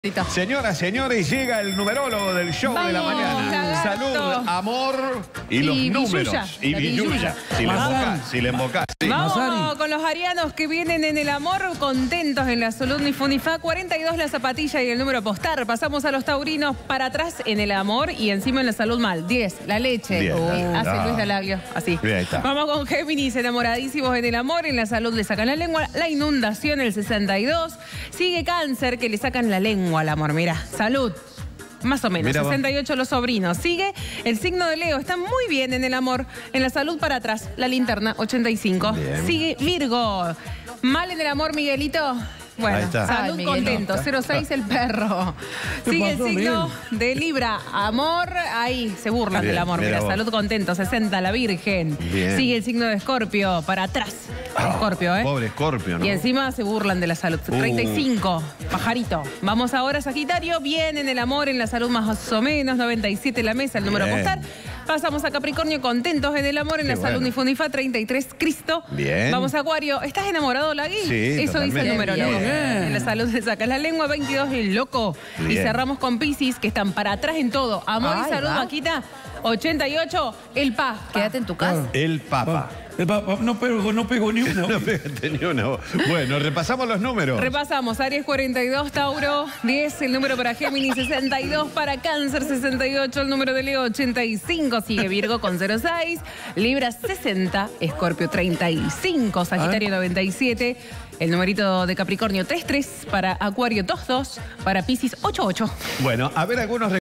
Señoras, señores, llega el numerólogo del show de la mañana. Salud, amor y los números. Y Villuya. Si le embocás. Sí. Vamos con los arianos que vienen en el amor contentos en la salud ni Funifá. 42 la zapatilla y el número postar. Pasamos a los taurinos para atrás en el amor y encima en la salud mal. 10, la leche. 10, hace Luis Dalagio, así. Bien, ahí está. Vamos con Géminis, enamoradísimos en el amor. En la salud le sacan la lengua. La inundación, el 62. Sigue Cáncer, que le sacan la lengua al amor. Mira, salud. Más o menos, Mira, 68 los sobrinos. Sigue el signo de Leo, está muy bien en el amor. En la salud para atrás, la linterna, 85. Bien. Sigue Virgo. Mal en el amor, Miguelito. Bueno, Ahí está. salud, Ay, contento, 06 el perro. Sigue el signo de Libra, amor, ahí se burlan Bien, del amor. mira Mira, vos. salud, contento, 60 la Virgen. Bien. Sigue el signo de Escorpio, para atrás. Escorpio, ¿eh? Pobre Escorpio, ¿no? Y encima se burlan de la salud. 35, pajarito. Vamos ahora a Sagitario. Bien en el amor, en la salud más o menos. 97 la mesa, el número Bien. postal. Pasamos a Capricornio, contentos en el amor, en Qué la salud bueno. ni Funifá. 33, Cristo. Bien. Vamos a Acuario. ¿Estás enamorado, Lagui? Sí, Eso totalmente. dice el número, ¿no? Bien. En la salud se saca la lengua. 22, el loco. Y Bien. cerramos con Piscis, que están para atrás en todo. Amor y Ay, salud, va. Maquita. 88, el Paz. Quédate en tu casa. El Papa. No pego ni uno. No pegaste ni una voz. Bueno, repasamos los números. Repasamos, Aries 42, Tauro 10, el número para Géminis 62, para Cáncer 68, el número de Leo 85, sigue Virgo con 06, Libra 60, Escorpio 35, Sagitario 97, el numerito de Capricornio 33, para Acuario 22, para Piscis 88. Bueno, a ver algunos